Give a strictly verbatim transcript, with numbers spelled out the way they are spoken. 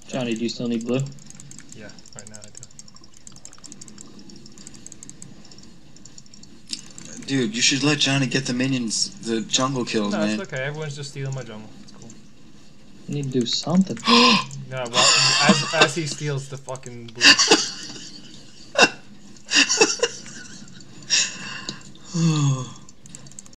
Johnny, do you still need blue? Yeah, right now I do. Dude, you should let Johnny get the minions, the jungle kills, No, man. it's okay. Everyone's just stealing my jungle. It's cool. You need to do something. No, well, as as he steals the fucking blue. Oh.